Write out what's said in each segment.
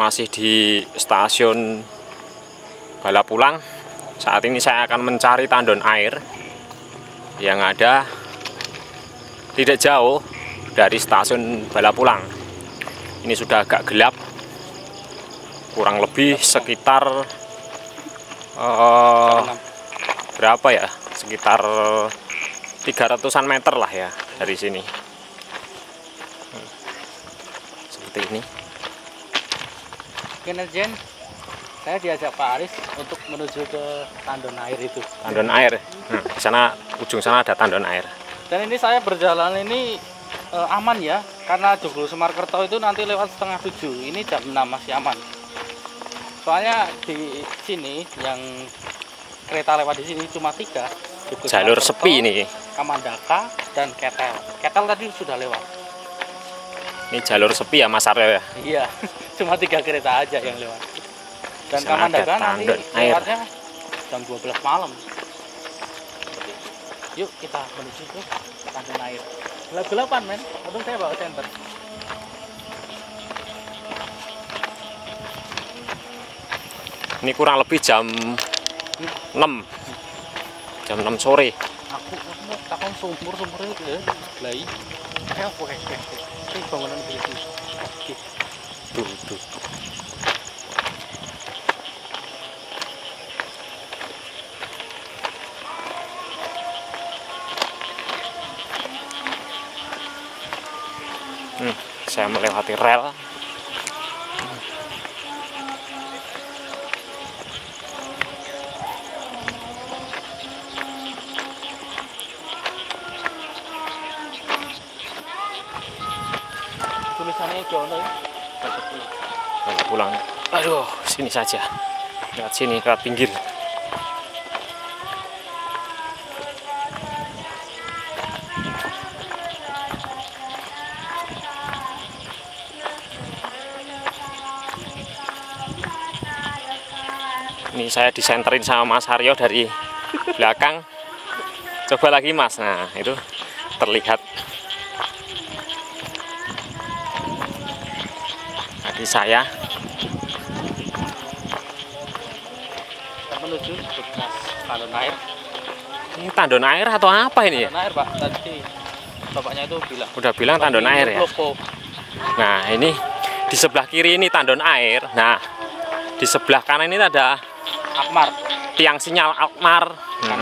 masih di stasiun Balapulang. Saat ini saya akan mencari tandon air yang ada tidak jauh dari stasiun Balapulang. Ini sudah agak gelap, kurang lebih sekitar berapa ya? Sekitar 300-an meter lah ya dari sini. Seperti ini. Kinerjen, saya diajak Pak Aris untuk menuju ke tandon air itu. Tandon air. Nah, di sana ujung sana ada tandon air. Dan ini saya berjalan ini aman ya, karena Joglo Semarkerto itu nanti lewat setengah 7. Ini jam 6 masih aman. Soalnya di sini yang kereta lewat di sini cuma 3. Jalur sepi ini. Kamandaka dan Ketel. Ketel tadi sudah lewat. Ini jalur sepi ya Mas Aryo ya? Iya, cuma 3 kereta aja yang lewat. Dan Sana Kamandaka ada nanti tandon air. lewatnya jam 12 malam. Yuk kita menuju ke tandon air. Gelap-gelapan men, untung saya bawa senter. Ini kurang lebih jam 6. Jam 6 sore. Aku mau takon sumur itu ya, lagi. Kayak apa ini bangunan begini. Tuh. Saya melewati rel. Tulisannya Jono ya. Pulang. Aduh, sini saja. Lewat sini, lewat pinggir. Ini saya disenterin sama Mas Haryo dari belakang. Coba lagi Mas. Nah, itu terlihat kaki saya. Menuju bekas tandon air. Ini tandon air atau apa ini ya? Tandon air Pak, tadi bapaknya itu bilang. Udah bilang tandon air ya. Lopo. Nah, ini di sebelah kiri ini tandon air. Nah, di sebelah kanan ini ada Akmar. tiang sinyal Akmar.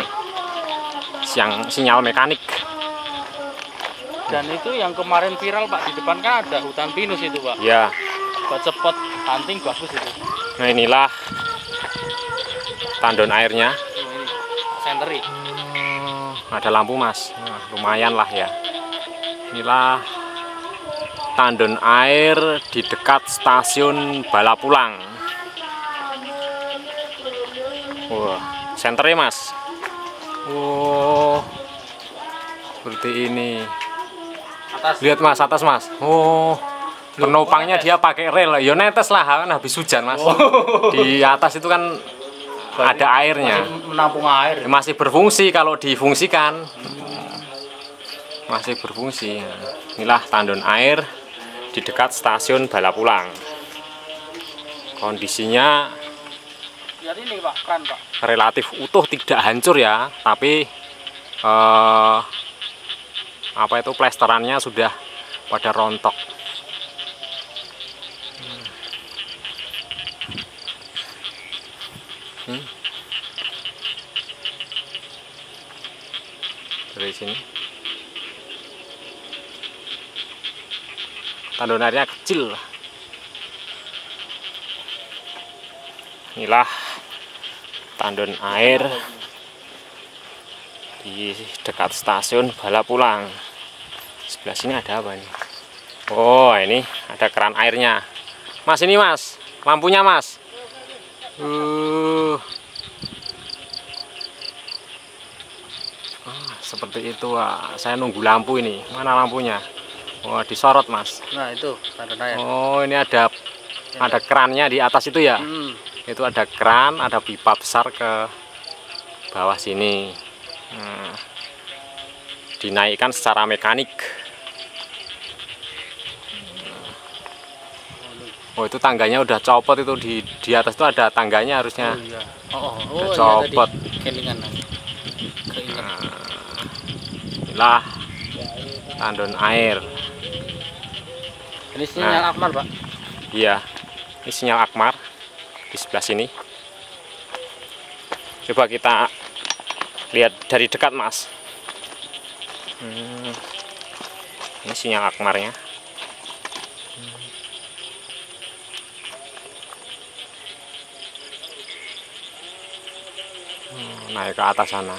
Sinyal mekanik. Dan itu yang kemarin viral Pak, di depan kan ada hutan pinus itu Pak. Ya. Buat spot hunting bagus itu. Nah, inilah tandon airnya. Ini senteri. Ada lampu Mas. Nah, lumayan lah ya. Inilah tandon air di dekat stasiun Balapulang. Wah, senternya Mas. Oh, seperti ini. Atas. Lihat Mas, atas Mas. Oh, penopangnya dia pakai rel. Ya netes lah, kan habis hujan Mas. Di atas itu kan ada airnya. Masih menampung air. Masih berfungsi kalau difungsikan. Masih berfungsi. Inilah tandon air di dekat stasiun Balapulang. Kondisinya Jadi ini Pak, kan Pak. relatif utuh, tidak hancur ya, tapi apa itu plesterannya sudah pada rontok. Dari sini tandon airnya kecil. Inilah tandon air di dekat stasiun Balapulang. Sebelah sini ada apa nih? Oh, ini ada keran airnya. Mas, ini Mas, lampunya Mas. Seperti itu. Saya nunggu lampu ini. Mana lampunya? Wah, disorot Mas. Nah itu tandon air. Oh, ini ada kerannya di atas itu ya. Itu ada keran, ada pipa besar ke bawah sini. Dinaikkan secara mekanik. Oh, itu tangganya udah copot itu, di atas itu ada tangganya harusnya. Oh iya. Oh, Udah iya copot. tadi kelingan. Keinget. Inilah tandon air. Ini sinyal Akmal, Pak. Iya, ini sinyal Akmar di sebelah sini. Coba kita lihat dari dekat, Mas. Ini sinyal Akmarnya. Naik ke atas sana.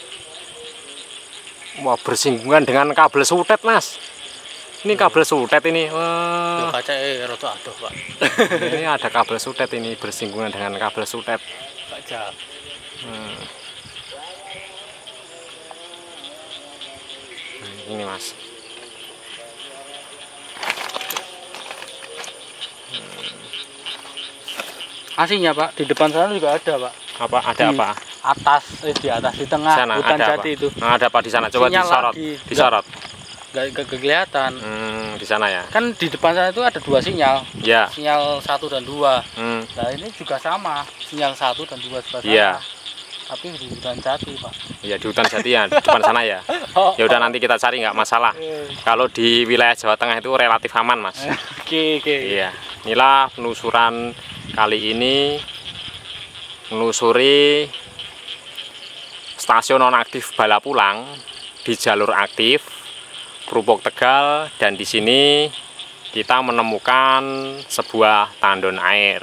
Wah, bersinggungan dengan kabel sutet, Mas. Ini kabel sutet ini. Wah. Kaca rada adoh, Pak. Ini ada kabel sutet ini bersinggungan dengan kabel sutet. Kaca. Ini, Mas. Aslinya, Pak, di depan sana juga ada, Pak. Apa ada Di apa? di atas di tengah Sana hutan ada jati apa? itu. Nah, ada apa di sana? Coba Sinyal disorot. lagi. Disorot. Gak kelihatan. Di sana ya. Kan di depan sana itu ada 2 sinyal. Ya. Sinyal 1 dan 2. Hmm. Nah, ini juga sama, sinyal 1 dan 2 sebelah sana. Iya. Tapi di hutan jati, Pak. Iya, di hutan jati ya, di depan sana ya. Ya udah, nanti kita cari, nggak masalah. Kalau di wilayah Jawa Tengah itu relatif aman, Mas. Oke. Iya. Inilah penelusuran kali ini, menelusuri stasiun nonaktif Balapulang di jalur aktif Krupuk Tegal, dan di sini kita menemukan sebuah tandon air.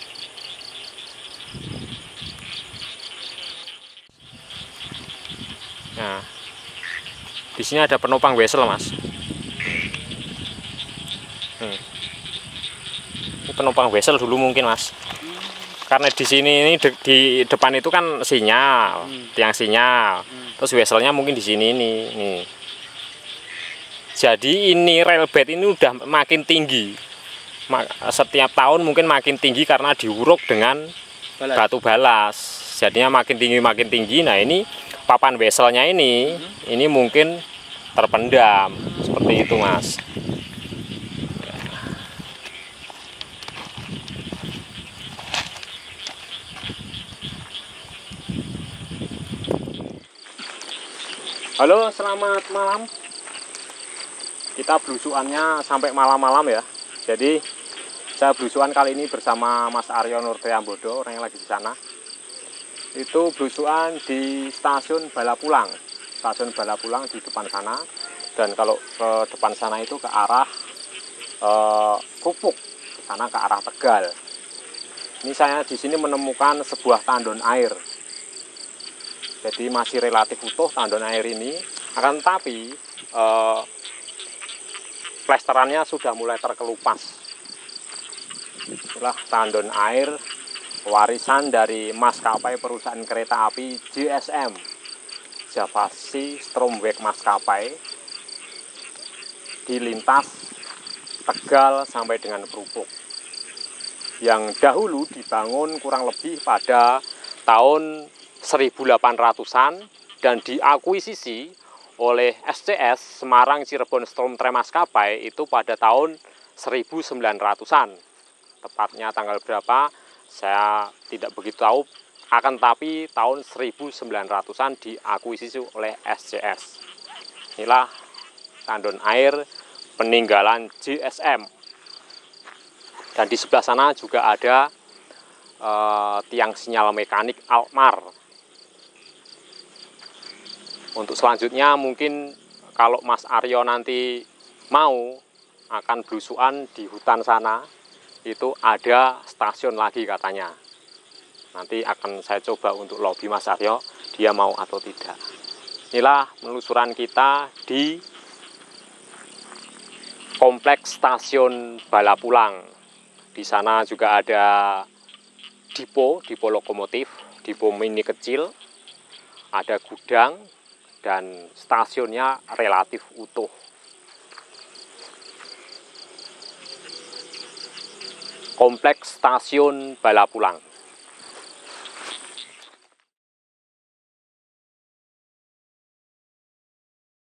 Nah, di sini ada penopang wesel, Mas. Ini penopang wesel dulu mungkin, Mas. Karena di sini ini di depan itu kan sinyal, tiang sinyal. Terus weselnya mungkin di sini nih. Jadi ini railbed ini udah makin tinggi. Setiap tahun mungkin makin tinggi karena diuruk dengan batu balas. Jadinya makin tinggi. Nah, ini papan weselnya ini mungkin terpendam seperti itu, Mas. Halo, selamat malam. Kita belusukannya sampai malam-malam ya. Jadi saya belusukan kali ini bersama Mas Aryo Nurtriambodo, orang yang lagi di sana. Itu belusukan di stasiun Balapulang. Stasiun Balapulang di depan sana. Dan kalau ke depan sana itu ke arah Krupuk, ke sana ke arah Tegal. Ini saya di sini menemukan sebuah tandon air. Jadi masih relatif utuh tandon air ini, akan tetapi plesterannya sudah mulai terkelupas. Inilah tandon air warisan dari maskapai perusahaan kereta api JSM, Javasi Stromweg Maskapai, di lintas Tegal sampai dengan Krupuk, yang dahulu dibangun kurang lebih pada tahun 1800-an dan diakuisisi oleh SCS Semarang Cirebon Storm Train Maskapai itu pada tahun 1900-an. Tepatnya tanggal berapa saya tidak begitu tahu, akan tapi tahun 1900-an diakuisisi oleh SCS. Inilah tandon air peninggalan JSM. Dan di sebelah sana juga ada tiang sinyal mekanik Alkmar. Untuk selanjutnya mungkin kalau Mas Aryo nanti mau akan belusukan di hutan sana, itu ada stasiun lagi katanya. Nanti akan saya coba untuk lobby Mas Aryo, dia mau atau tidak. Inilah penelusuran kita di kompleks stasiun Balapulang. Di sana juga ada dipo lokomotif, dipo mini kecil, ada gudang, dan stasiunnya relatif utuh. Kompleks stasiun Balapulang.